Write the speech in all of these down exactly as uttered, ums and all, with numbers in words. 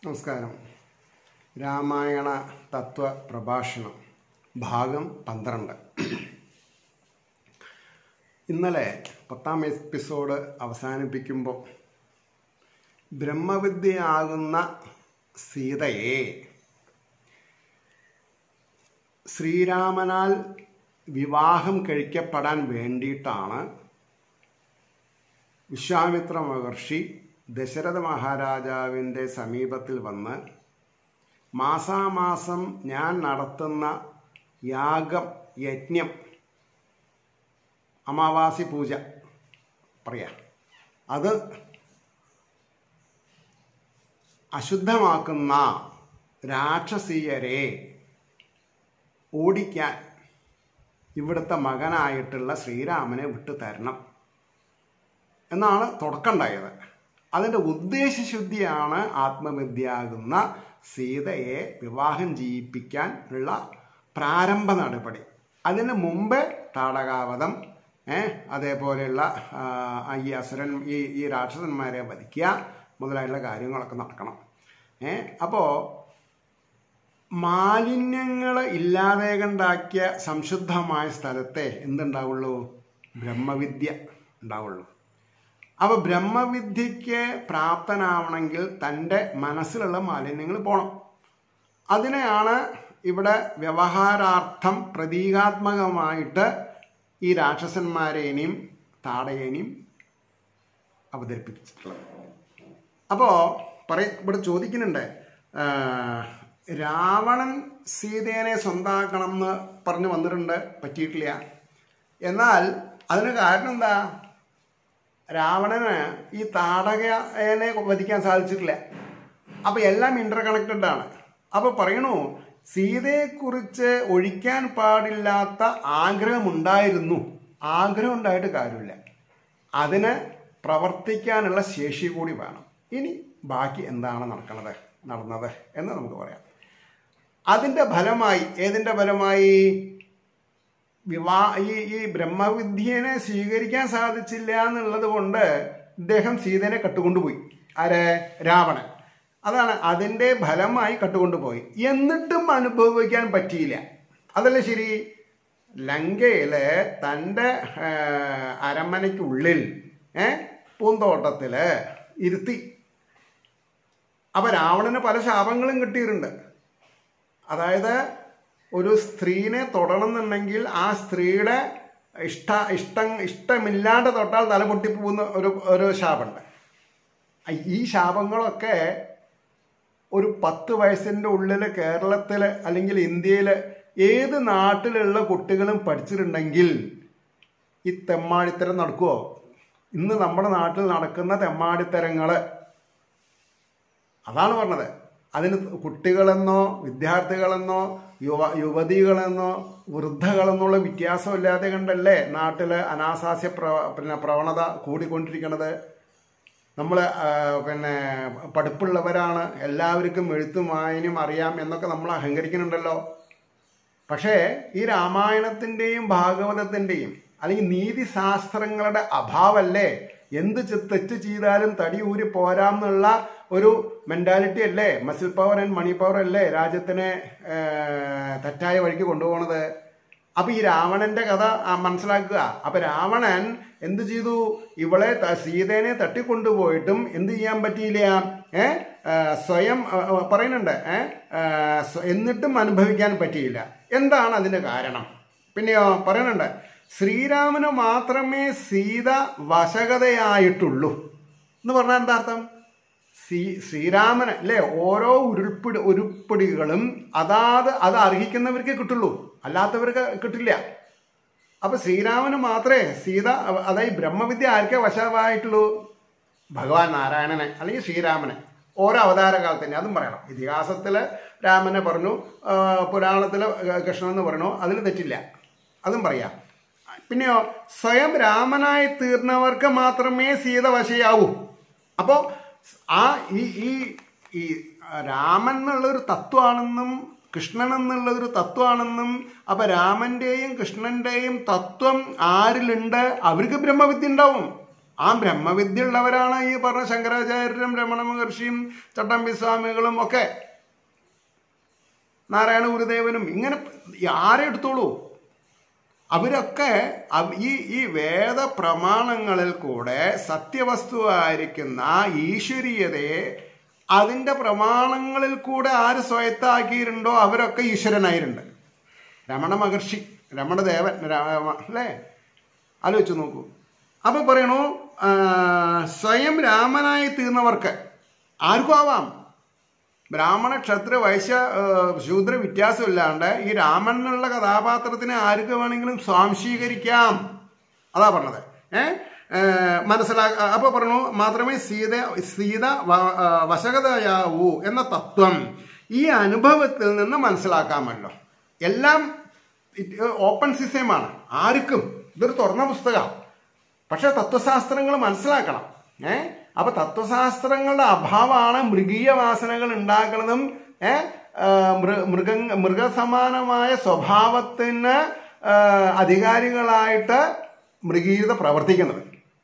നമസ്കാരം. രാമായണ തത്വ പ്രഭാഷണം ഭാഗം പന്ത്രണ്ട്. ഇന്നലെ പത്താം എപ്പിസോഡ് അവസാനിപ്പിക്കുമ്പോൾ ബ്രഹ്മവിദ്യയാകുന്ന സീതയെ ശ്രീരാമനാൽ വിവാഹം കഴിക്കപ്പെടാൻ വേണ്ടിയിട്ടാണ് വിശ്വാമിത്ര മഹർഷി ദശരഥ മഹാരാജാവിൻ്റെ സമീപത്തിൽ വന്ന് മാസാമാസം ഞാൻ നടത്തുന്ന യാഗം യജ്ഞം അമാവാസി പൂജ പറയാം അത് അശുദ്ധമാക്കുന്ന രാക്ഷസീയരെ ഓടിക്കാൻ ഇവിടുത്തെ മകനായിട്ടുള്ള ശ്രീരാമനെ വിട്ടു തരണം എന്നാണ് തുടക്കമുണ്ടായത്. അതിൻ്റെ ഉദ്ദേശശുദ്ധിയാണ് ആത്മവിദ്യയാകുന്ന സീതയെ വിവാഹം ചെയ്യിപ്പിക്കാൻ ഉള്ള പ്രാരംഭ നടപടി. അതിന് മുമ്പ് താടകാവധം അതേപോലെയുള്ള ഈ അസുരൻ ഈ ഈ രാക്ഷസന്മാരെ വധിക്കുക മുതലായുള്ള കാര്യങ്ങളൊക്കെ നടക്കണം. അപ്പോൾ മാലിന്യങ്ങൾ ഇല്ലാതെ കണ്ടാക്കിയ സംശുദ്ധമായ സ്ഥലത്തെ എന്തുണ്ടാവുള്ളൂ? ബ്രഹ്മവിദ്യ ഉണ്ടാവുള്ളൂ. അപ്പോൾ ബ്രഹ്മവിദ്യയ്ക്ക് പ്രാപ്തനാവണമെങ്കിൽ തൻ്റെ മനസ്സിലുള്ള മാലിന്യങ്ങൾ പോകണം. അതിനെയാണ് ഇവിടെ വ്യവഹാരാർത്ഥം പ്രതീകാത്മകമായിട്ട് ഈ രാക്ഷസന്മാരേനെയും താടകേനെയും അവതരിപ്പിച്ചിട്ടുള്ളത്. അപ്പോൾ പറയ ഇവിടെ ചോദിക്കുന്നുണ്ട്, രാവണൻ സീതേനെ സ്വന്തമാക്കണം എന്ന് പറഞ്ഞു വന്നിട്ടുണ്ട്, പറ്റിയിട്ടില്ല. എന്നാൽ അതിന് കാരണം എന്താ? രാവണന് ഈ താടകനെ വധിക്കാൻ സാധിച്ചിട്ടില്ല. അപ്പോൾ എല്ലാം ഇന്റർ കണക്റ്റഡ് ആണ്. അപ്പോൾ പറയണു, സീതയെക്കുറിച്ച് ഒഴിക്കാൻ പാടില്ലാത്ത ആഗ്രഹമുണ്ടായിരുന്നു. ആഗ്രഹം ഉണ്ടായിട്ട് കാര്യമില്ല, അതിന് പ്രവർത്തിക്കാനുള്ള ശേഷി കൂടി വേണം. ഇനി ബാക്കി എന്താണ് നടക്കുന്നത് നടന്നത് എന്ന് നമുക്ക് പറയാം. അതിൻ്റെ ഫലമായി, ഏതിൻ്റെ ഫലമായി? വിവാ ഈ ഈ ബ്രഹ്മവിദ്യനെ സ്വീകരിക്കാൻ സാധിച്ചില്ല എന്നുള്ളത് കൊണ്ട് ഇദ്ദേഹം സീതനെ കട്ടുകൊണ്ടുപോയി. ആരെ? രാവണൻ. അതാണ് അതിൻ്റെ ഫലമായി കട്ടുകൊണ്ടുപോയി. എന്നിട്ടും അനുഭവിക്കാൻ പറ്റിയില്ല. അതല്ലേ ശരി? ലങ്കയില് തൻ്റെ അരമനയ്ക്കുള്ളിൽ പൂന്തോട്ടത്തിൽ ഇരുത്തി. അപ്പം രാവണന് പല ശാപങ്ങളും കിട്ടിയിട്ടുണ്ട്. അതായത് ഒരു സ്ത്രീനെ തൊടണം എന്നുണ്ടെങ്കിൽ ആ സ്ത്രീയുടെ ഇഷ്ട ഇഷ്ടം ഇഷ്ടമില്ലാണ്ട് തൊട്ടാൽ തല പൊട്ടിപ്പോകുന്ന ഒരു ഒരു ശാപമുണ്ട്. ഈ ശാപങ്ങളൊക്കെ ഒരു പത്ത് വയസ്സിൻ്റെ ഉള്ളിൽ കേരളത്തിൽ അല്ലെങ്കിൽ ഇന്ത്യയിൽ ഏത് നാട്ടിലുള്ള കുട്ടികളും പഠിച്ചിട്ടുണ്ടെങ്കിൽ ഈ തെമ്മാടിത്തരം നടക്കുമോ? ഇന്ന് നമ്മുടെ നാട്ടിൽ നടക്കുന്ന തെമ്മാടിത്തരങ്ങൾ അതാണ് പറഞ്ഞത്. അതിന് കുട്ടികളെന്നോ വിദ്യാർത്ഥികളെന്നോ യുവ യുവതികളെന്നോ വൃദ്ധകളെന്നുള്ള വ്യത്യാസമില്ലാതെ കണ്ടല്ലേ നാട്ടിൽ അനാശാസ്യ പ്ര പിന്നെ പ്രവണത കൂടിക്കൊണ്ടിരിക്കുന്നത്. നമ്മൾ പിന്നെ പഠിപ്പുള്ളവരാണ്, എല്ലാവർക്കും എഴുത്തും വായനയും അറിയാം എന്നൊക്കെ നമ്മൾ അഹങ്കരിക്കുന്നുണ്ടല്ലോ. പക്ഷേ ഈ രാമായണത്തിൻ്റെയും ഭാഗവതത്തിൻ്റെയും അല്ലെങ്കിൽ നീതിശാസ്ത്രങ്ങളുടെ അഭാവമല്ലേ എന്ത് തെറ്റ് ചെയ്താലും തടി ഊരി പോരാമെന്നുള്ള ഒരു മെൻറ്റാലിറ്റി അല്ലേ, muscle power and money power അല്ലേ രാജ്യത്തിനെ തെറ്റായ വഴിക്ക് കൊണ്ടുപോകണത്. അപ്പം ഈ രാവണന്റെ കഥ മനസ്സിലാക്കുക. അപ്പം രാവണൻ എന്ത് ചെയ്തു? ഇവളെ സീതേനെ തട്ടിക്കൊണ്ടുപോയിട്ടും എന്ത് ചെയ്യാൻ പറ്റിയില്ല? ഏ സ്വയം പറയുന്നുണ്ട്, എന്നിട്ടും അനുഭവിക്കാൻ പറ്റിയില്ല. എന്താണ് അതിൻ്റെ കാരണം? പിന്നെയോ പറയുന്നുണ്ട്, ശ്രീരാമന് മാത്രമേ സീത വശകതയായിട്ടുള്ളൂ എന്ന് പറഞ്ഞാൽ എന്താ അർത്ഥം? ശ്രീ ശ്രീരാമന് അല്ലേ ഓരോ ഉരുൾപ്പിടി ഉരുപ്പിടികളും അതാത് അത് അർഹിക്കുന്നവർക്ക് കിട്ടുള്ളൂ, അല്ലാത്തവർക്ക് കിട്ടില്ല. അപ്പൊ ശ്രീരാമന് മാത്രമേ സീത, അതായത് ബ്രഹ്മവിദ്യ ആർക്കേ വശമായിട്ടുള്ളൂ? ഭഗവാൻ നാരായണനെ അല്ലെങ്കിൽ ശ്രീരാമനെ. ഓരോ അവതാര കാലത്തന്നെ അതും പറയണം. ഇതിഹാസത്തിൽ രാമനെ പറഞ്ഞു, പുരാണത്തിൽ കൃഷ്ണൻ എന്ന് പറഞ്ഞു, അതിൽ തെറ്റില്ല, അതും പറയാം. പിന്നെയോ സ്വയം രാമനായി തീർന്നവർക്ക് മാത്രമേ സീത വശയാവൂ. അപ്പോൾ ആ ഈ ഈ ഈ രാമൻ എന്നുള്ളൊരു തത്വമാണെന്നും കൃഷ്ണൻ എന്നുള്ളതൊരു തത്വമാണെന്നും അപ്പം രാമൻ്റെയും കൃഷ്ണൻ്റെയും തത്വം ആരിലുണ്ട് അവർക്ക് ബ്രഹ്മവിദ്യ ഉണ്ടാവും. ആ ബ്രഹ്മവിദ്യ ഉള്ളവരാണ് ഈ പറഞ്ഞ ശങ്കരാചാര്യരും രമണ മഹർഷിയും ചട്ടമ്പി സ്വാമികളും ഒക്കെ, നാരായണ ഗുരുദേവനും, ഇങ്ങനെ ആരെ എടുത്തോളൂ. അവരൊക്കെ ഈ ഈ വേദ പ്രമാണങ്ങളിൽ കൂടെ സത്യവസ്തുവായിരിക്കുന്ന ഈശ്വരീയതയെ അതിൻ്റെ പ്രമാണങ്ങളിൽ കൂടെ ആര് സ്വയത്താക്കിയിട്ടുണ്ടോ അവരൊക്കെ ഈശ്വരനായിട്ടുണ്ട്. രമണ മഹർഷി, രമണദേവൻ, അല്ലേ, ആലോചിച്ച് നോക്കൂ. അപ്പൊ പറയണു സ്വയം രാമനായി തീർന്നവർക്ക് ആർക്കും ആവാം. ബ്രാഹ്മണ ക്ഷത്ര വൈശ്യ ശൂദ്ര വ്യത്യാസമില്ലാണ്ട് ഈ രാമൻ എന്നുള്ള കഥാപാത്രത്തിനെ ആർക്ക് വേണമെങ്കിലും സ്വാംശീകരിക്കാം. അതാ പറഞ്ഞത്. ഏഹ് മനസ്സിലാക്ക. അപ്പൊ പറഞ്ഞു മാത്രമേ സീത സീത വശകതയാവൂ എന്ന തത്വം ഈ അനുഭവത്തിൽ നിന്ന് മനസ്സിലാക്കാമല്ലോ. എല്ലാം ഓപ്പൺ സിസ്റ്റമാണ്, ആർക്കും. ഇതൊരു തുറന്ന പുസ്തകമാണ്. പക്ഷെ തത്വശാസ്ത്രങ്ങൾ മനസ്സിലാക്കണം. ഏഹ് അപ്പൊ തത്വശാസ്ത്രങ്ങളുടെ അഭാവമാണ് മൃഗീയ വാസനകൾ ഉണ്ടാക്കുന്നതും ഏഹ് മൃഗ മൃഗസമാനമായ സ്വഭാവത്തിന് അധികാരികളായിട്ട് മൃഗീയത പ്രവർത്തിക്കുന്നത്.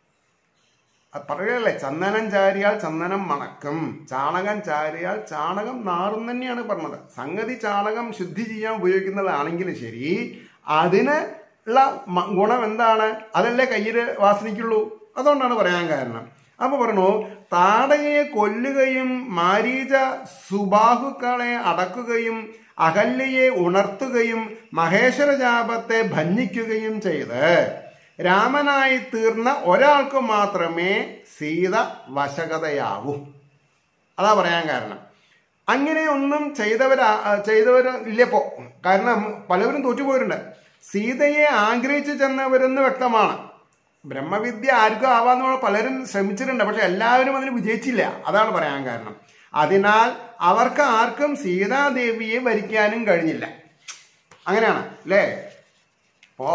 പറയുകയല്ലേ, ചന്ദനം ചാരിയാൽ ചന്ദനം മണക്കും, ചാണകം ചാരിയാൽ ചാണകം നാറും തന്നെയാണ് പറഞ്ഞത്. സംഗതി ചാണകം ശുദ്ധി ചെയ്യാൻ ഉപയോഗിക്കുന്നതാണെങ്കിൽ ശരി, അതിന് ഉള്ള ഗുണം എന്താണ്? അതല്ലേ കയ്യിൽ വാസനിക്കുള്ളൂ. അതുകൊണ്ടാണ് പറയാൻ കാരണം. അപ്പൊ പറഞ്ഞു താടകയെ കൊല്ലുകയും മാരീച സുബാഹുക്കളെ അടക്കുകയും അഹല്യയെ ഉണർത്തുകയും മഹേശ്വര ജാപത്തെ ഭഞ്ജിക്കുകയും ചെയ്ത് രാമനായി തീർന്ന ഒരാൾക്ക് മാത്രമേ സീത വശകതയാവൂ. അതാ പറയാൻ കാരണം. അങ്ങനെ ഒന്നും ചെയ്തവരാ ചെയ്തവരില്ലപ്പോ. കാരണം പലവരും തോറ്റുപോയിട്ടുണ്ട്. സീതയെ ആഗ്രഹിച്ചു ചെന്നവരെന്ന് വ്യക്തമാണ്. ബ്രഹ്മവിദ്യ ആർക്കും ആവാന്ന് പലരും ശ്രമിച്ചിട്ടുണ്ട്, പക്ഷെ എല്ലാവരും അതിന് വിജയിച്ചില്ല. അതാണ് പറയാൻ കാരണം. അതിനാൽ അവർക്ക് ആർക്കും സീതാദേവിയെ വരിക്കാനും കഴിഞ്ഞില്ല. അങ്ങനെയാണ് അല്ലേ. ഇപ്പോ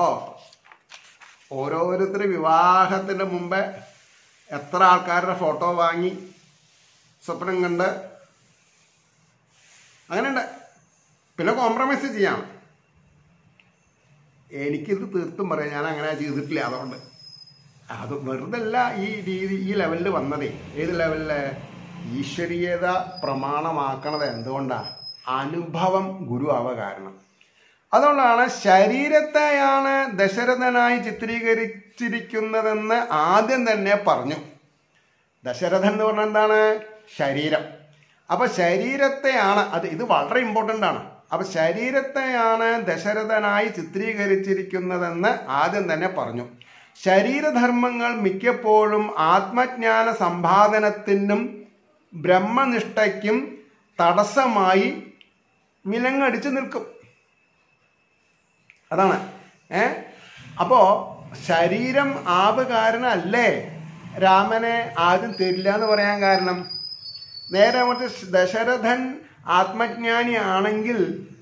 ഓരോരുത്തർ വിവാഹത്തിന് മുമ്പേ എത്ര ആൾക്കാരുടെ ഫോട്ടോ വാങ്ങി സ്വപ്നം കണ്ട് അങ്ങനെയുണ്ട്. പിന്നെ കോംപ്രമൈസ് ചെയ്യാം. എനിക്കിത് തീർത്തും പറയാം, ഞാൻ അങ്ങനെ ചെയ്തിട്ടില്ല. അതുകൊണ്ട് അത് വെറുതല്ല ഈ രീതി ഈ ലെവലിൽ വന്നതേ. ഏത് ലെവലില്? ഈശ്വരീയത പ്രമാണമാക്കണത് എന്തുകൊണ്ടാണ്? അനുഭവം ഗുരു ആവ കാരണം. അതുകൊണ്ടാണ് ശരീരത്തെയാണ് ദശരഥനായി ചിത്രീകരിച്ചിരിക്കുന്നതെന്ന് ആദ്യം തന്നെ പറഞ്ഞു. ദശരഥൻ എന്ന് പറഞ്ഞാൽ എന്താണ്? ശരീരം. അപ്പൊ ശരീരത്തെയാണ് അത്. ഇത് വളരെ ഇമ്പോർട്ടൻ്റ് ആണ്. അപ്പൊ ശരീരത്തെയാണ് ദശരഥനായി ചിത്രീകരിച്ചിരിക്കുന്നതെന്ന് ആദ്യം തന്നെ പറഞ്ഞു. ശരീരധർമ്മങ്ങൾ മിക്കപ്പോഴും ആത്മജ്ഞാന സമ്പാദനത്തിനും ബ്രഹ്മനിഷ്ഠയ്ക്കും തടസ്സമായി വിലങ്ങടിച്ചു നിൽക്കും. അതാണ് ഏ അപ്പോ ശരീരം ആപകാരനല്ലേ രാമനെ ആദ്യം തരില്ല എന്ന് പറയാൻ കാരണം. നേരെ മറിച്ച് ദശരഥൻ ആത്മജ്ഞാനി ആണെങ്കിൽ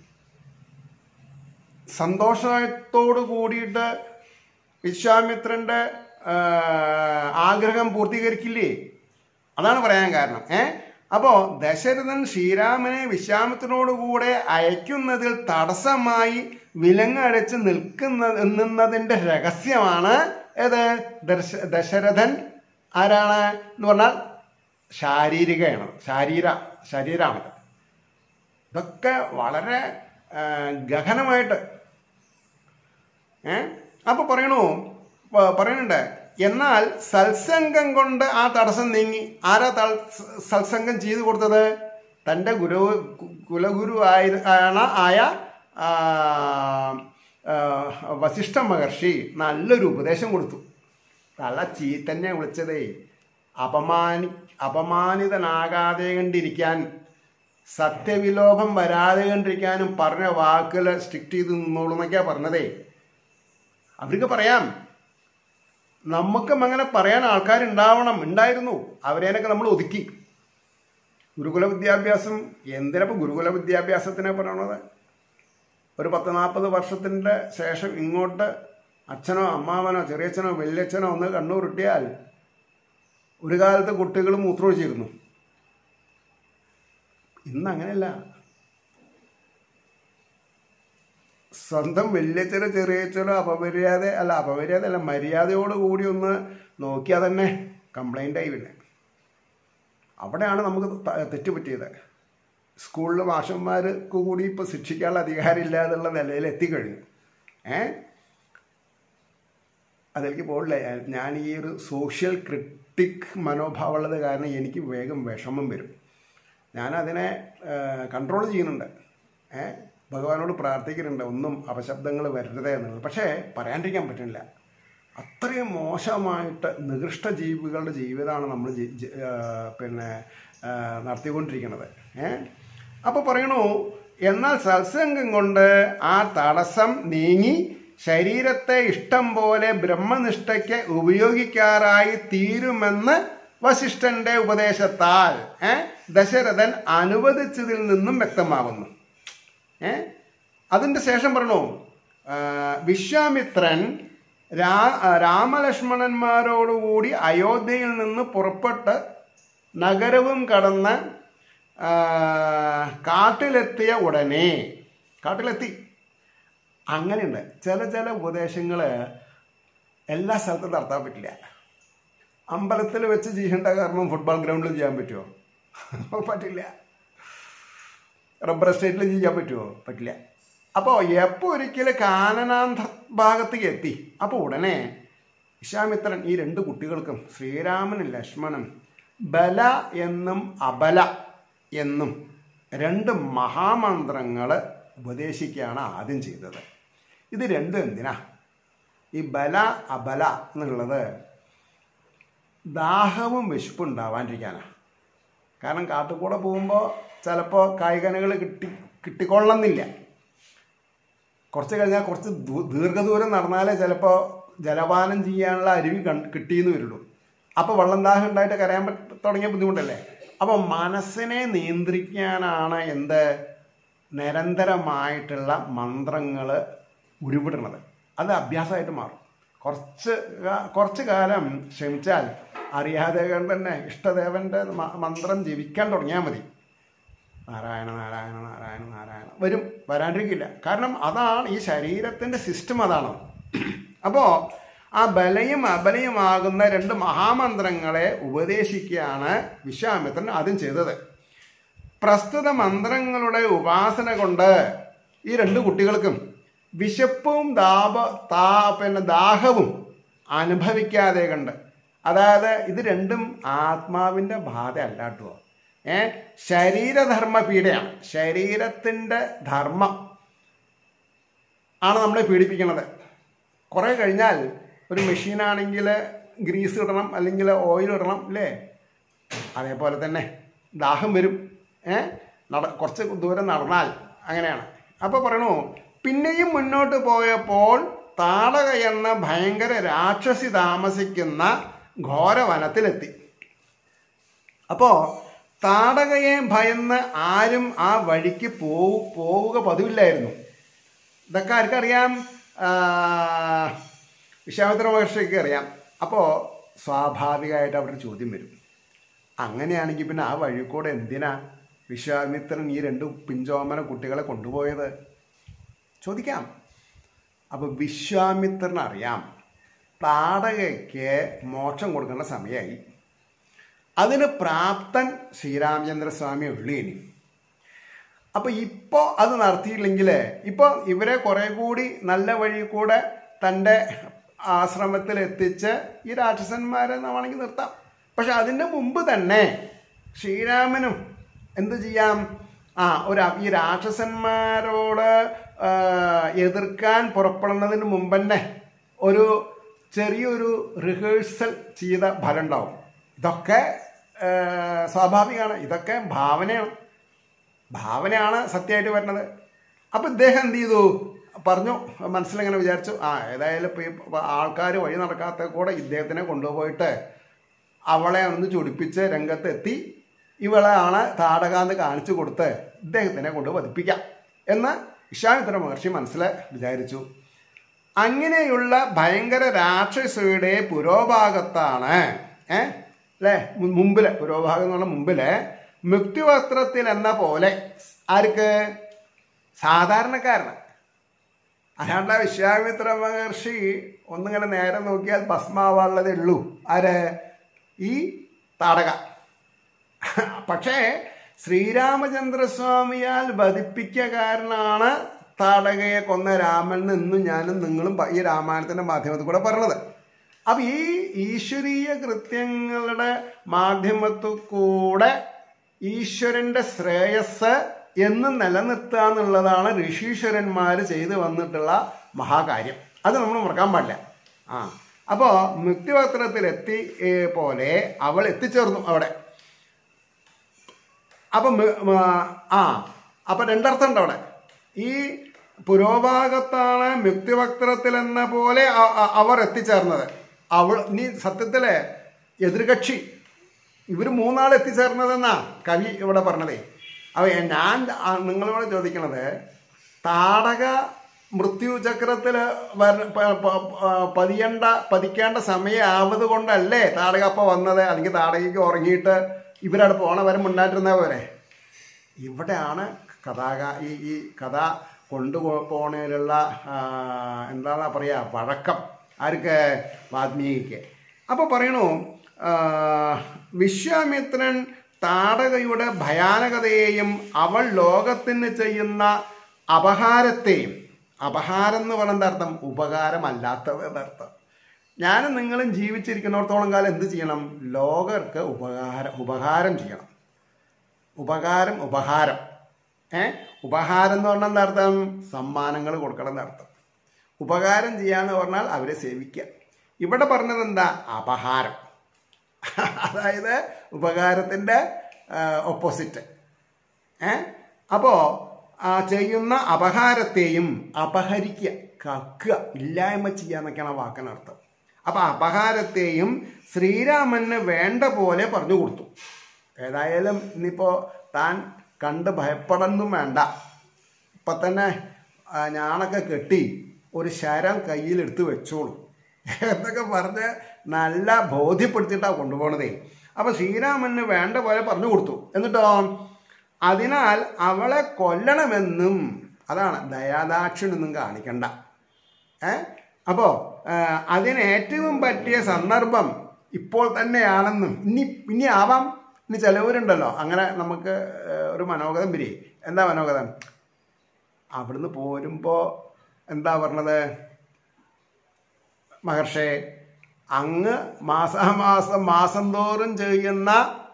സന്തോഷത്തോട് കൂടിയിട്ട് വിശ്വാമിത്രന്റെ ആഗ്രഹം പൂർത്തീകരിക്കില്ലേ? അതാണ് പറയാൻ കാരണം. ഏ അപ്പോ ദശരഥൻ ശ്രീരാമനെ വിശ്വാമിത്രനോടുകൂടെ അയക്കുന്നതിൽ തടസ്സമായി വിലങ്ങടച്ച് നിൽക്കുന്ന നിന്നതിന്റെ രഹസ്യമാണ് ഏത്? ദശ ദശരഥൻ ആരാണ് എന്ന് പറഞ്ഞാൽ ശാരീരികയാണ്, ശാരീര ശരീരമാണ്. ഇതൊക്കെ വളരെ ഗഹനമായിട്ട് ഏ അപ്പൊ പറയണു പറയുന്നുണ്ട്. എന്നാൽ സത്സംഗം കൊണ്ട് ആ തടസ്സം നീങ്ങി. ആരാ സത്സംഗം ചെയ്തു കൊടുത്തത്? തൻ്റെ ഗുരു കുലഗുരു ആയ ആയ വസിഷ്ഠ മഹർഷി നല്ലൊരു ഉപദേശം കൊടുത്തു. തല ചീത്തന്നെ വിളിച്ചതേ അപമാനി അപമാനിതനാകാതെ കണ്ടിരിക്കാൻ, സത്യവിലോപം വരാതെ കണ്ടിരിക്കാനും പറഞ്ഞ വാക്കുകൾ സ്ട്രിക്റ്റ് ചെയ്ത് നിന്നോളൂ എന്നൊക്കെയാ പറഞ്ഞതേ. അവർക്ക് പറയാം, നമുക്കും അങ്ങനെ പറയാൻ ആൾക്കാരുണ്ടാവണം, ഉണ്ടായിരുന്നു. അവരേനൊക്കെ നമ്മൾ ഒതുക്കി. ഗുരുകുല വിദ്യാഭ്യാസം എന്തിനപ്പോൾ ഗുരുകുല വിദ്യാഭ്യാസത്തിനെ പറയണത്? ഒരു പത്ത് നാൽപ്പത് വർഷത്തിൻ്റെ ശേഷം ഇങ്ങോട്ട് അച്ഛനോ അമ്മാവനോ ചെറിയച്ഛനോ വലിയച്ഛനോ ഒന്ന് കണ്ണൂരിട്ടിയാൽ ഒരു കാലത്ത് കുട്ടികൾ മൂത്രമൊഴിച്ചിരുന്നു. ഇന്ന് അങ്ങനെയല്ല. സ്വന്തം വല്യച്ഛനോ ചെറിയച്ഛനോ അപമര്യാദ അല്ല അപമര്യാദ അല്ല മര്യാദയോട് കൂടി ഒന്ന് നോക്കിയാൽ തന്നെ കംപ്ലൈൻ്റ് ആയി. പിന്നെ അവിടെയാണ് നമുക്ക് തെറ്റുപറ്റിയത്. സ്കൂളിൽ മാഷന്മാർക്ക് കൂടി ഇപ്പോൾ ശിക്ഷിക്കാനുള്ള അധികാരം ഇല്ലാതുള്ള നിലയിൽ എത്തിക്കഴിഞ്ഞു. ഏ അതിലേക്ക് പോകില്ല. ഞാൻ ഈ ഒരു സോഷ്യൽ ക്രിട്ടിക് മനോഭാവമുള്ളത് കാരണം എനിക്ക് വേഗം വിഷമം വരും. ഞാനതിനെ കൺട്രോൾ ചെയ്യുന്നുണ്ട്. ഏ ഭഗവാനോട് പ്രാർത്ഥിക്കുന്നുണ്ട് ഒന്നും അപശബ്ദങ്ങൾ വരരുതേ എന്നുള്ളത്. പക്ഷേ പറയാണ്ടിരിക്കാൻ പറ്റുന്നില്ല. അത്രയും മോശമായിട്ട് നികൃഷ്ട ജീവികളുടെ ജീവിതമാണ് നമ്മൾ പിന്നെ നടത്തിക്കൊണ്ടിരിക്കുന്നത്. ഏ അപ്പോൾ പറയണു, എന്നാൽ സത്സംഗം കൊണ്ട് ആ തടസ്സം നീങ്ങി ശരീരത്തെ ഇഷ്ടം പോലെ ബ്രഹ്മനിഷ്ഠയ്ക്ക് ഉപയോഗിക്കാറായി തീരുമെന്ന് വസിഷ്ഠന്റെ ഉപദേശത്താൽ ഏ ദശരഥൻ അനുവദിച്ചതിൽ നിന്നും വ്യക്തമാകുന്നു. ഏ അതിൻ്റെ ശേഷം പറഞ്ഞു, വിശ്വാമിത്രൻ രാ രാമലക്ഷ്മണന്മാരോടുകൂടി അയോധ്യയിൽ നിന്ന് പുറപ്പെട്ട് നഗരവും കടന്ന് കാട്ടിലെത്തിയ ഉടനെ കാട്ടിലെത്തി. അങ്ങനെയുണ്ട് ചില ചില ഉപദേശങ്ങൾ എല്ലാ സ്ഥലത്തും നടത്താൻ പറ്റില്ല. അമ്പലത്തിൽ വെച്ച് ചെയ്യേണ്ട കർമ്മം ഫുട്ബോൾ ഗ്രൗണ്ടിൽ ചെയ്യാൻ പറ്റുമോ? പറ്റില്ല. റബ്ബർ എസ്റ്റേറ്റിൽ ചെയ്യാൻ പറ്റുമോ? പറ്റില്ല. അപ്പോൾ എപ്പോൾ ഒരിക്കൽ കാനനാന്ത ഭാഗത്തേക്ക് എത്തി, അപ്പോൾ ഉടനെ വിശ്വാമിത്രൻ ഈ രണ്ട് കുട്ടികൾക്കും ശ്രീരാമനും ലക്ഷ്മണനും ബല എന്നും അബല എന്നും രണ്ട് മഹാമന്ത്രങ്ങൾ ഉപദേശിക്കുകയാണ് ആദ്യം ചെയ്തത്. ഇത് രണ്ടും എന്തിനാ? ഈ ബല അബല എന്നുള്ളത് ദാഹവും വിശപ്പും ഉണ്ടാവാണ്ടിരിക്കാനാണ്. കാരണം കാട്ടുകൂടെ പോകുമ്പോൾ ചിലപ്പോൾ കായ്കനികൾ കിട്ടി കിട്ടിക്കൊള്ളണമെന്നില്ല. കുറച്ച് കഴിഞ്ഞാൽ കുറച്ച് ദീർഘദൂരം നടന്നാലേ ചിലപ്പോൾ ജലപാനം ചെയ്യാനുള്ള അരുവി കണ്ട് കിട്ടിയെന്ന് വരുള്ളൂ. അപ്പോൾ വെള്ളം ദാഹം ഉണ്ടായിട്ട് കരയാൻ തുടങ്ങിയ ബുദ്ധിമുട്ടല്ലേ. അപ്പോൾ മനസ്സിനെ നിയന്ത്രിക്കാനാണ് എന്ത് നിരന്തരമായിട്ടുള്ള മന്ത്രങ്ങൾ ഉരുവിടുന്നത്. അത് അഭ്യാസമായിട്ട് മാറും. കുറച്ച് കുറച്ച് കാലം ശ്രമിച്ചാൽ അറിയാതെ തന്നെ ഇഷ്ടദേവൻ്റെ മന്ത്രം ജപിക്കാൻ തുടങ്ങിയാൽ മതി. നാരായണ നാരായണ നാരായണ നാരായണ വരും, വരാണ്ടിരിക്കില്ല. കാരണം അതാണ് ഈ ശരീരത്തിൻ്റെ സിസ്റ്റം, അതാണ്. അപ്പോൾ ആ ബലയും അബലയുമാകുന്ന രണ്ട് മഹാമന്ത്രങ്ങളെ ഉപദേശിക്കുകയാണ് വിശ്വാമിത്രൻ ആദ്യം ചെയ്തത്. പ്രസ്തുത മന്ത്രങ്ങളുടെ ഉപാസന കൊണ്ട് ഈ രണ്ട് കുട്ടികൾക്കും വിശപ്പും ദാപ താ പിന്നെ ദാഹവും അനുഭവിക്കാതെ കണ്ട്, അതായത് ഇത് രണ്ടും ആത്മാവിൻ്റെ ബാധ അല്ലാട്ടോ, ഏ ശരീരധർമ്മ പീഡയാണ്. ശരീരത്തിൻ്റെ ധർമ്മം ആണ് നമ്മളെ പീഡിപ്പിക്കുന്നത്. കുറേ കഴിഞ്ഞാൽ ഒരു മെഷീനാണെങ്കിൽ ഗ്രീസ് ഇടണം, അല്ലെങ്കിൽ ഓയിൽ ഇടണം, അല്ലേ? അതേപോലെ തന്നെ ദാഹം വരും. ഏ നട കുറച്ച് ദൂരം നടന്നാൽ അങ്ങനെയാണ്. അപ്പോൾ പറയണു, പിന്നെയും മുന്നോട്ട് പോയപ്പോൾ താടക എന്ന ഭയങ്കര രാക്ഷസി താമസിക്കുന്ന ഘോരവനത്തിലെത്തി. അപ്പോൾ താടകയെ ഭയന്ന് ആരും ആ വഴിക്ക് പോവു പോവുക പതിവില്ലായിരുന്നു. ഇതൊക്കെ ആർക്കറിയാം? വിശ്വാമിത്ര മഹർഷിക്ക് അറിയാം. അപ്പോൾ സ്വാഭാവികമായിട്ട് അവരുടെ ചോദ്യം വരും, അങ്ങനെയാണെങ്കിൽ പിന്നെ ആ വഴി കൂടെ എന്തിനാ വിശ്വാമിത്രൻ ഈ രണ്ട് പിഞ്ചോമന കുട്ടികളെ കൊണ്ടുപോയത്? ചോദിക്കാം. അപ്പോൾ വിശ്വാമിത്രൻ അറിയാം താടകയ്ക്ക് മോക്ഷം കൊടുക്കേണ്ട സമയമായി. അതിന് പ്രാപ്തൻ ശ്രീരാമചന്ദ്രസ്വാമി ഉള്ളേനി. അപ്പോൾ ഇപ്പോൾ അത് നടത്തിയില്ലെങ്കിൽ ഇപ്പോൾ ഇവരെ കുറേ കൂടി നല്ല വഴി കൂടെ തൻ്റെ ആശ്രമത്തിൽ എത്തിച്ച് ഈ രാക്ഷസന്മാരെ വേണമെങ്കിൽ നിർത്താം. പക്ഷെ അതിൻ്റെ മുമ്പ് തന്നെ ശ്രീരാമനും എന്ത് ചെയ്യാം? ആ ഒരു ഈ രാക്ഷസന്മാരോട് എതിർക്കാൻ പുറപ്പെടുന്നതിന് മുമ്പ് തന്നെ ഒരു ചെറിയൊരു റിഹേഴ്സൽ ചെയ്ത ഫലം ഉണ്ടാവും. ഇതൊക്കെ സ്വാഭാവികമാണ്. ഇതൊക്കെ ഭാവനയാണ്. ഭാവനയാണ് സത്യമായിട്ട് വരുന്നത്. അപ്പം ഇദ്ദേഹം എന്ത് ചെയ്തു? പറഞ്ഞു, മനസ്സിലെങ്ങനെ വിചാരിച്ചു, ആ ഏതായാലും ഇപ്പോൾ ഈ ആൾക്കാർ വഴി നടക്കാത്ത കൂടെ ഇദ്ദേഹത്തിനെ കൊണ്ടുപോയിട്ട് അവളെ ഒന്ന് ചൊടിപ്പിച്ച് രംഗത്തെത്തി ഇവളെയാണ് താടകാന്ന് കാണിച്ചു കൊടുത്ത് ഇദ്ദേഹത്തിനെ കൊണ്ട് വധിപ്പിക്കാം എന്ന് വിശ്വാമിത്ര മഹർഷി മനസ്സിൽ വിചാരിച്ചു. അങ്ങനെയുള്ള ഭയങ്കര രാക്ഷസിയുടെ പുരോഭാഗത്താണ് ഏ അല്ലേ മുമ്പില്, പുരോഭാഗം എന്ന് പറഞ്ഞാൽ മുമ്പില് മുക്തിവസ്ത്രത്തിൽ എന്ന പോലെ ആർക്ക്? സാധാരണക്കാരന്. അല്ലാണ്ട് വിശ്വാമിത്ര മഹർഷി ഒന്നിങ്ങനെ നേരെ നോക്കിയാൽ ഭസ്മാവാനുള്ളതേ ഉള്ളൂ. ആര്? ഈ താടക. പക്ഷേ ശ്രീരാമചന്ദ്രസ്വാമിയാൽ വധിപ്പിക്ക കാരനാണ് താടകയെ കൊന്ന രാമൻ എന്നും ഞാനും നിങ്ങളും ഈ രാമായണത്തിന്റെ മാധ്യമത്തിൽ കൂടെ പറഞ്ഞത്. അപ്പൊ ഈ ഈശ്വരീയ കൃത്യങ്ങളുടെ മാധ്യമത്തിൽ കൂടെ ഈശ്വരന്റെ ശ്രേയസ് എന്ന് നിലനിർത്തുക എന്നുള്ളതാണ് ഋഷീശ്വരന്മാർ ചെയ്തു വന്നിട്ടുള്ള മഹാകാര്യം. അത് നമ്മൾ മറക്കാൻ പാടില്ല. ആ അപ്പോൾ മുക്തിപത്രത്തിലെത്തി പോലെ അവൾ എത്തിച്ചേർന്നു അവിടെ. അപ്പം ആ അപ്പം രണ്ടർത്ഥം ഉണ്ട് അവിടെ. ഈ പുരോഭാഗത്താണ് മുക്തിപത്രത്തിൽ എന്ന പോലെ അവർ എത്തിച്ചേർന്നത്. അവൾ നീ സത്യത്തിലെ എതിർകക്ഷി ഇവർ മൂന്നാൾ എത്തിച്ചേർന്നതെന്നാ കവി ഇവിടെ പറഞ്ഞതേ. അവ ഞാൻ നിങ്ങളോട് ചോദിക്കണത്, താടക മൃത്യുചക്രത്തിൽ പതിയേണ്ട പതിക്കേണ്ട സമയമാവത് കൊണ്ടല്ലേ താടക അപ്പം വന്നത്? അല്ലെങ്കിൽ താടകയ്ക്ക് ഉറങ്ങിയിട്ട് ഇവരവിടെ പോണ വരെ മുണ്ടായിട്ടിരുന്ന പോലെ. ഇവിടെയാണ് കഥാക ഈ ഈ കഥ കൊണ്ടുപോണതിലുള്ള എന്താണെന്നാ പറയുക വഴക്കം. ആർക്ക്? വാൽമീകിക്ക്. അപ്പോൾ പറയണു, വിശ്വാമിത്രൻ താടകയുടെ ഭയാനകതയെയും അവൾ ലോകത്തിന് ചെയ്യുന്ന അപഹാരത്തെയും, അപഹാരം എന്ന് പറയുന്ന അർത്ഥം ഉപകാരമല്ലാത്തത് എന്നർത്ഥം. ഞാനും നിങ്ങളും ജീവിച്ചിരിക്കുന്നിടത്തോളം കാലം എന്ത് ചെയ്യണം? ലോകർക്ക് ഉപകാരം ഉപകാരം ചെയ്യണം. ഉപകാരം ഉപഹാരം ഏ ഉപഹാരം എന്ന് പറഞ്ഞാൽ എന്താ അർത്ഥം? സമ്മാനങ്ങൾ കൊടുക്കണം എന്നർത്ഥം. ഉപകാരം ചെയ്യാന്ന് പറഞ്ഞാൽ അവരെ സേവിക്കുക. ഇവിടെ പറഞ്ഞത് എന്താ? അപഹാരം. അതായത് ഉപകാരത്തിൻ്റെ ഓപ്പോസിറ്റ്. ഏ അപ്പോൾ ചെയ്യുന്ന അപഹാരത്തെയും അപഹരിക്കുക, കക്കുക, ഇല്ലായ്മ ചെയ്യുക എന്നൊക്കെയാണ് ആ വാക്കിനർത്ഥം. അപ്പം അപഹാരത്തെയും ശ്രീരാമന് വേണ്ട പോലെ പറഞ്ഞു കൊടുത്തു. ഏതായാലും ഇനിയിപ്പോൾ താൻ കണ്ട് ഭയപ്പെടൊന്നും വേണ്ട, ഇപ്പം തന്നെ ഞാനൊക്കെ കെട്ടി ഒരു ശരം കയ്യിലെടുത്ത് വെച്ചോളൂ എന്നൊക്കെ പറഞ്ഞ് നല്ല ബോധ്യപ്പെടുത്തിയിട്ടാണ് കൊണ്ടുപോകണതേ. അപ്പം ശ്രീരാമന് വേണ്ട പോലെ പറഞ്ഞു കൊടുത്തു. എന്നിട്ടോ അതിനാൽ അവളെ കൊല്ലണമെന്നും, അതാണ് ദയാദാക്ഷിണ്യൊന്നും കാണിക്കണ്ട. ഏ അപ്പോൾ അതിന് ഏറ്റവും പറ്റിയ സന്ദർഭം ഇപ്പോൾ തന്നെയാണെന്നും ഇനി ഇനി ആവാം. ഇനി ചിലവരുണ്ടല്ലോ അങ്ങനെ നമുക്ക് ഒരു മനോഗതം പിരി. എന്താ മനോഗതം? അവിടുന്ന് പോരുമ്പോൾ എന്താ പറഞ്ഞത്? മഹർഷേ, അങ്ങ് മാസാമാസം മാസം തോറും ചെയ്യുന്ന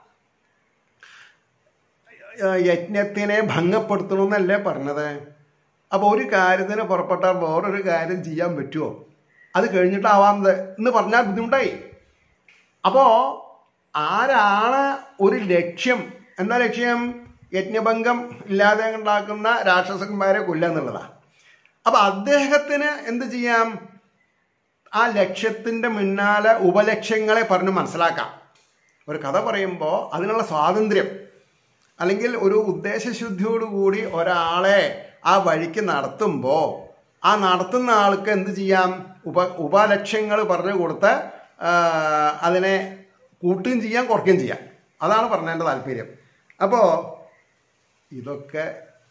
യജ്ഞത്തിനെ ഭംഗപ്പെടുത്തണമെന്നല്ലേ പറഞ്ഞത്? അപ്പോൾ ഒരു കാര്യത്തിന് പുറപ്പെട്ടാൽ വേറൊരു കാര്യം ചെയ്യാൻ പറ്റുമോ? അത് കഴിഞ്ഞിട്ടാവാമത് എന്ന് പറഞ്ഞാൽ ബുദ്ധിമുട്ടായി. അപ്പോൾ ആരാണ് ഒരു ലക്ഷ്യം? എന്താ ലക്ഷ്യം? യജ്ഞഭംഗം ഇല്ലാതെ ഉണ്ടാക്കുന്ന രാക്ഷസന്മാരെ കൊല്ലുക എന്നുള്ളതാണ്. അപ്പം അദ്ദേഹത്തിന് എന്ത് ചെയ്യാം? ആ ലക്ഷ്യത്തിൻ്റെ മുന്നാലെ ഉപലക്ഷ്യങ്ങളെ പറഞ്ഞ് മനസ്സിലാക്കാം. ഒരു കഥ പറയുമ്പോൾ അതിനുള്ള സ്വാതന്ത്ര്യം, അല്ലെങ്കിൽ ഒരു ഉദ്ദേശശുദ്ധിയോടുകൂടി ഒരാളെ ആ വഴിക്ക് നടത്തുമ്പോൾ ആ നടത്തുന്ന ആൾക്ക് എന്ത് ചെയ്യാം? ഉപ ഉപലക്ഷ്യങ്ങൾ പറഞ്ഞു കൊടുത്ത് അതിനെ കൂട്ടുകയും ചെയ്യാം, കുറയ്ക്കുകയും ചെയ്യാം. അതാണ് പറഞ്ഞതിൻ്റെ താല്പര്യം. അപ്പോൾ ഇതൊക്കെ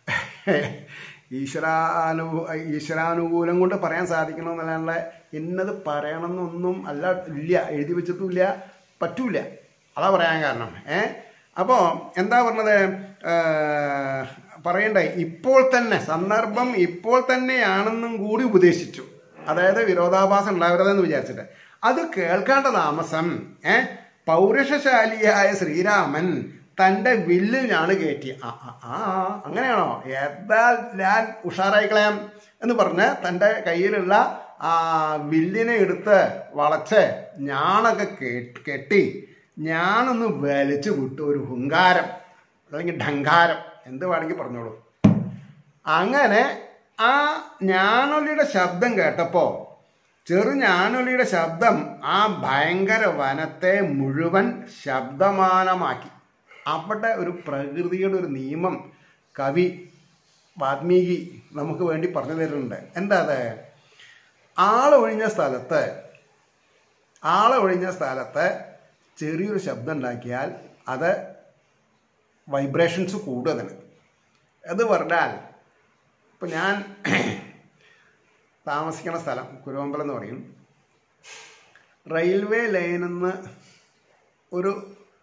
ഈശ്വരാനു ഈശ്വരാനുകൂലം കൊണ്ട് പറയാൻ സാധിക്കണമെന്നല്ലാണ്ട് ഇന്നത് പറയണമെന്നൊന്നും അല്ല, ഇല്ല, എഴുതി വെച്ചിട്ടുമില്ല, പറ്റൂല. അതാ പറയാൻ കാരണം. ഏ അപ്പോൾ എന്താ പറഞ്ഞത്? പറയണ്ടേ, ഇപ്പോൾ തന്നെ സന്ദർഭം ഇപ്പോൾ തന്നെയാണെന്നും കൂടി ഉപദേശിച്ചു. അതായത് വിരോധാഭാസം ഉണ്ടാവരുതെന്ന് വിചാരിച്ചിട്ട്. അത് കേൾക്കേണ്ട താമസം ഏ പൗരുഷശാലിയായ ശ്രീരാമൻ തൻ്റെ വില്ലിനാണ് കയറ്റി. ആ ആ അങ്ങനെയാണോ? ഏതാ ഞാൻ ഉഷാറായിക്കളയാം എന്ന് പറഞ്ഞ് തൻ്റെ കയ്യിലുള്ള ആ വില്ലിനെ എടുത്ത് വളച്ച് ഞാണൊക്കെ കെട്ടി ഞാനൊന്ന് വലിച്ചു വിട്ടു. ഒരു ഹുങ്കാരം അല്ലെങ്കിൽ ഢങ്കാരം, എന്ത് വേണമെങ്കിൽ പറഞ്ഞോളൂ. അങ്ങനെ ആ ഞാനൊലിയുടെ ശബ്ദം കേട്ടപ്പോൾ, ചെറു ഞാനൊലിയുടെ ശബ്ദം ആ ഭയങ്കര വനത്തെ മുഴുവൻ ശബ്ദമാനമാക്കി. അവിടെ ഒരു പ്രകൃതിയുടെ ഒരു നിയമം കവി വാൽമീകി നമുക്ക് വേണ്ടി പറഞ്ഞു തരുന്നുണ്ട്. എന്താ അത്? ആളൊഴിഞ്ഞ സ്ഥലത്ത് ആളൊഴിഞ്ഞ സ്ഥലത്ത് ചെറിയൊരു ശബ്ദം ഉണ്ടാക്കിയാൽ അത് വൈബ്രേഷൻസ് കൂടും. അതിന് അത് പറഞ്ഞാൽ ഇപ്പം ഞാൻ താമസിക്കുന്ന സ്ഥലം കുരുവമ്പലം എന്ന് പറയും. റെയിൽവേ ലൈനിൽ നിന്ന് ഒരു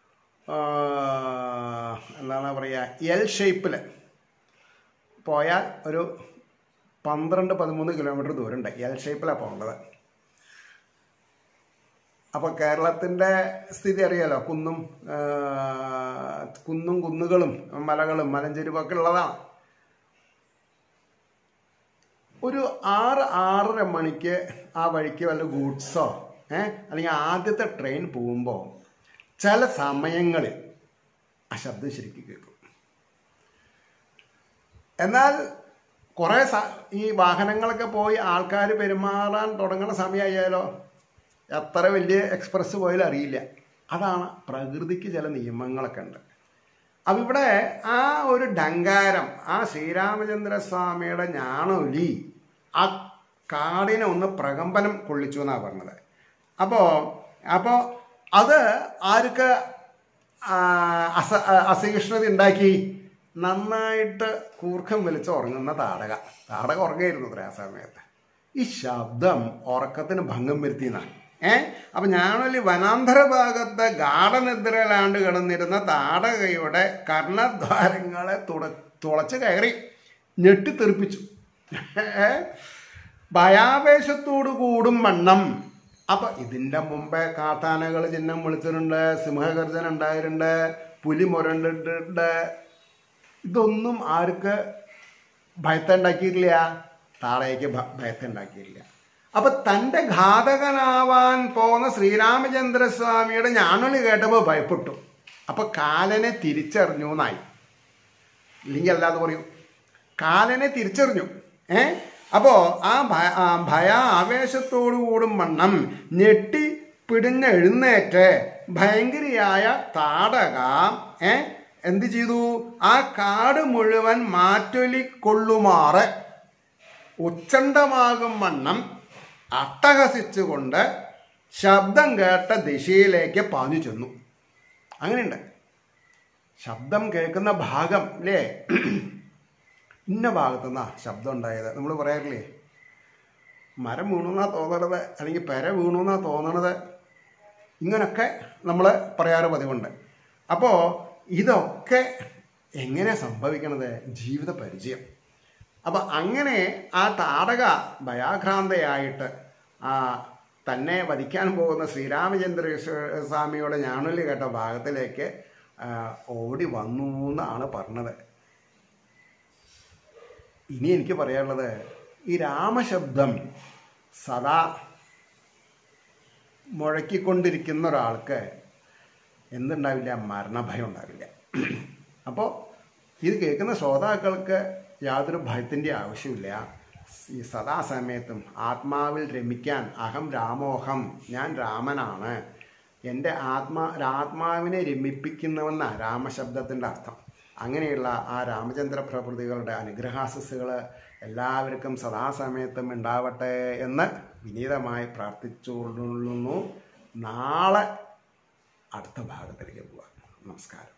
എന്താണ് പറയുക, എൽ ഷേപ്പിൽ പോയാൽ ഒരു പന്ത്രണ്ട് പതിമൂന്ന് കിലോമീറ്റർ ദൂരമുണ്ട്. എൽ ഷേപ്പിലാണ് പോകേണ്ടത്. അപ്പോൾ കേരളത്തിൻ്റെ സ്ഥിതി അറിയാലോ, കുന്നും കുന്നും കുന്നുകളും മലകളും മലഞ്ചെരുവൊക്കെ ഉള്ളതാണ്. ഒരു ആറ് ആറര മണിക്ക് ആ വഴിക്ക് വല്ല ഗൂഡ്സോ ഏഹ് അല്ലെങ്കിൽ ആദ്യത്തെ ട്രെയിൻ പോകുമ്പോൾ ചില സമയങ്ങളിൽ ആ ശബ്ദം ശരിക്കും കേൾക്കും. എന്നാൽ കുറേ ഈ വാഹനങ്ങളൊക്കെ പോയി ആൾക്കാർ പെരുമാറാൻ തുടങ്ങുന്ന സമയമായാലോ എത്ര വലിയ എക്സ്പ്രസ് പോയാലും അറിയില്ല. അതാണ് പ്രകൃതിക്ക് ചില നിയമങ്ങളൊക്കെ ഉണ്ട്. അപ്പം ഇവിടെ ആ ഒരു ഡങ്കാരം, ആ ശ്രീരാമചന്ദ്രസ്വാമിയുടെ ഞാണൊലി ആ കാടിനെ ഒന്ന് പ്രകമ്പനം കൊള്ളിച്ചു എന്നാണ് പറഞ്ഞത്. അപ്പോൾ അപ്പോൾ അത് ആർക്ക് അസ അസഹിഷ്ണുത ഉണ്ടാക്കി? നന്നായിട്ട് കൂർക്കം വലിച്ച് ഉറങ്ങുന്ന താടക. താടക ഉറങ്ങായിരുന്നു അത്ര ആ സമയത്ത്. ഈ ശബ്ദം ഉറക്കത്തിന് ഭംഗം വരുത്തിയെന്നാണ്. ഏഹ് അപ്പം ഞാനൊരു വനാന്തര ഭാഗത്ത് ഗാഠനിദ്രയിലാണ്ട് കിടന്നിരുന്ന താടകയുടെ കർണദ്വാരങ്ങളെ തുള തുളച്ച് കയറി ഞെട്ടിത്തെറിപ്പിച്ചു. ഭയാവേശത്തോടു കൂടും വണ്ണം. അപ്പം ഇതിൻ്റെ മുമ്പേ കാട്ടാനകൾ ചിഹ്നം വിളിച്ചിട്ടുണ്ട്, സിംഹഗർജന ഉണ്ടായിട്ടുണ്ട്, പുലി മുരണ്ടിട്ടുണ്ട്. ഇതൊന്നും ആർക്ക് ഭയത്തെ ഉണ്ടാക്കിയിട്ടില്ല, താടകയ്ക്ക് ഭയത്തെ ഉണ്ടാക്കിയിട്ടില്ല. അപ്പം തൻ്റെ ഘാതകനാവാൻ പോകുന്ന ശ്രീരാമചന്ദ്രസ്വാമിയുടെ ഞാനൊളി കേട്ടപ്പോൾ ഭയപ്പെട്ടു. അപ്പം കാലനെ തിരിച്ചറിഞ്ഞു എന്നായി. ഇല്ലെങ്കിൽ അല്ലാതെ പറയൂ, കാലനെ തിരിച്ചറിഞ്ഞു. ഏ അപ്പോൾ ആ ഭയ ആവേശത്തോടു കൂടും വണ്ണം ഞെട്ടി പിടിഞ്ഞെഴുന്നേറ്റ് ഭയങ്കരിയായ താടക ഏ എന്ത് ചെയ്തു? ആ കാട് മുഴുവൻ മാറ്റൊലിക്കൊള്ളുമാറ് ഉച്ചണ്ടമാകും വണ്ണം അട്ടഹസിച്ചുകൊണ്ട് ശബ്ദം കേട്ട ദിശയിലേക്ക് പാഞ്ഞു ചെന്നു. അങ്ങനെയുണ്ട്. ശബ്ദം കേൾക്കുന്ന ഭാഗം അല്ലേ, ഇന്ന ഭാഗത്തുനിന്നാ ശബ്ദം ഉണ്ടായത്. നമ്മൾ പറയാറില്ലേ, മരം വീണുന്നാ തോന്നണത്, അല്ലെങ്കിൽ പെര വീണുന്നാ തോന്നണത്, ഇങ്ങനൊക്കെ നമ്മൾ പറയാറ് പതിവുണ്ട്. അപ്പോൾ ഇതൊക്കെ എങ്ങനെ സംഭവിക്കണത്? ജീവിത പരിചയം. അപ്പം അങ്ങനെ ആ താടക ഭയാക്രാന്തയായിട്ട് ആ തന്നെ വധിക്കാൻ പോകുന്ന ശ്രീരാമചന്ദ്ര സ്വാമിയുടെ ഞാണൊലി കേട്ട ഭാഗത്തിലേക്ക് ഓടി വന്നു എന്നാണ് പറഞ്ഞത്. ഇനി എനിക്ക് പറയാനുള്ളത്, ഈ രാമശബ്ദം സദാ മുഴക്കിക്കൊണ്ടിരിക്കുന്ന ഒരാൾക്ക് എന്തുണ്ടാവില്ല? മരണഭയം ഉണ്ടാവില്ല. അപ്പോൾ ഇത് കേൾക്കുന്ന ശ്രോതാക്കൾക്ക് യാതൊരു ഭയത്തിൻ്റെ ആവശ്യമില്ല. ഈ സദാസമയത്തും ആത്മാവിൽ രമിക്കാൻ അഹം രാമോഹം, ഞാൻ രാമനാണ്, എൻ്റെ ആത്മാ ആത്മാവിനെ രമിപ്പിക്കുന്നവെന്നാണ് രാമശബ്ദത്തിൻ്റെ അർത്ഥം. അങ്ങനെയുള്ള ആ രാമചന്ദ്ര പ്രഭൃതികളുടെ അനുഗ്രഹാശസ്സുകൾ എല്ലാവർക്കും സദാസമയത്തും ഉണ്ടാവട്ടെ എന്ന് വിനീതമായി പ്രാർത്ഥിച്ചുകൊള്ളുന്നു. നാളെ അടുത്ത ഭാഗത്തിലേക്ക് പോവാം. നമസ്കാരം.